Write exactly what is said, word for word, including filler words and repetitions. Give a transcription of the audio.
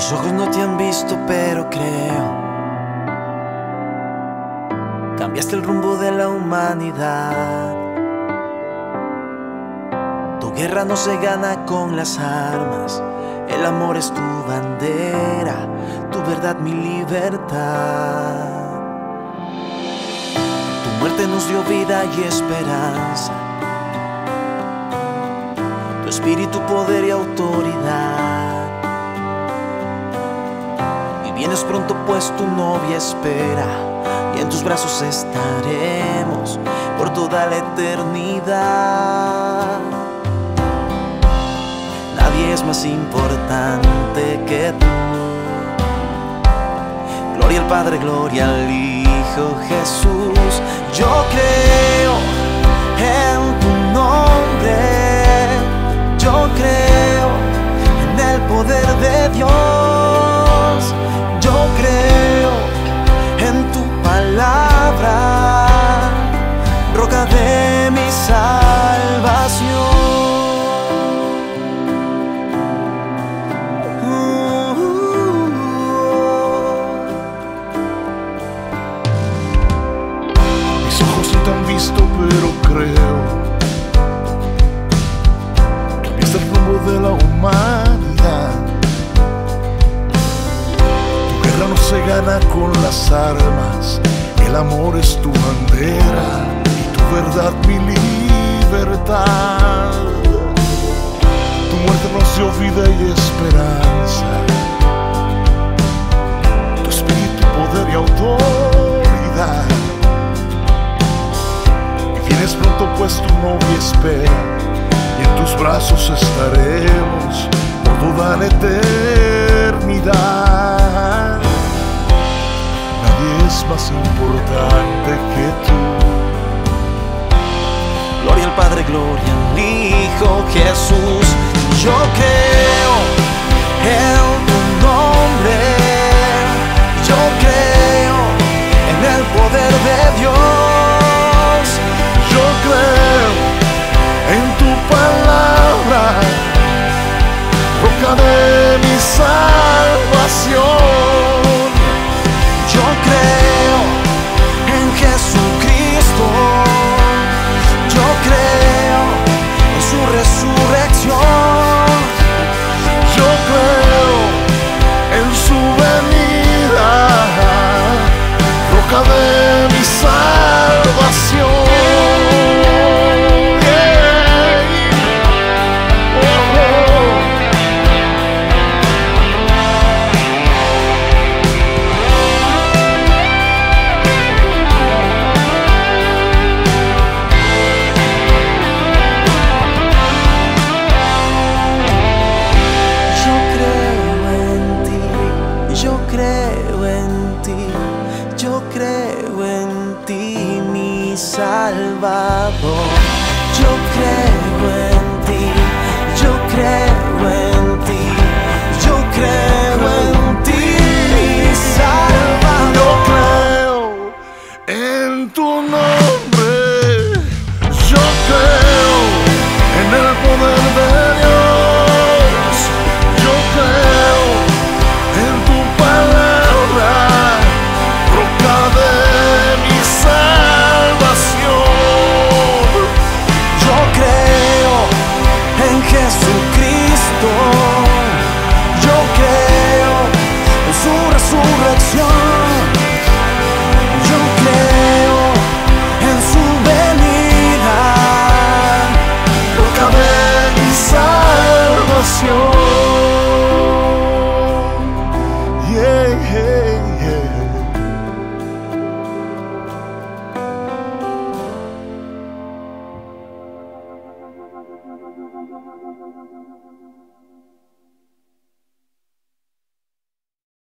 Mis ojos no te han visto, pero creo. Cambiaste el rumbo de la humanidad. Tu guerra no se gana con las armas. El amor es tu bandera, tu verdad mi libertad. Tu muerte nos dio vida y esperanza. Tu espíritu, poder y autoridad. Y vienes pronto pues tu novia espera, y en tus brazos estaremos por toda la eternidad. Nadie es más importante que tú. Gloria al Padre, gloria al Hijo Jesús. Yo creo en tu nombre. Yo creo en el poder de Dios. Yo creo en tu palabra, roca de mi salvación. Mis ojos no te han visto, pero creo. Cambiaste el rumbo de la humanidad. Tu guerra no se gana con las armas. El amor es tu bandera y tu verdad mi libertad. Tu muerte nos dio vida y esperanza. Tu espíritu, poder y autoridad. Y vienes pronto pues tu novia espera, y en tus brazos estaremos por toda la eternidad. Es más importante que tú. Gloria al Padre, gloria al Hijo Jesús. Yo creo en tu nombre. Yo creo en el poder de Dios. Yo creo en tu palabra, roca de mi salvación. Yo creo en Jesucristo. Yo creo en su resurrección. Yo creo en su venida, roca de mi salvación. Yo creo en ti, yo creo en ti, mi Salvador. Yo creo en ti, yo creo en ti, yo creo en ti, mi Salvador. Yo creo en tu nombre. Yo creo en el poder de Dios. Yo creo en tu palabra, roca de mi salvación. Yo creo en Jesucristo. Yo creo en su resurrección. Yo creo en su venida, Roca de mi salvación.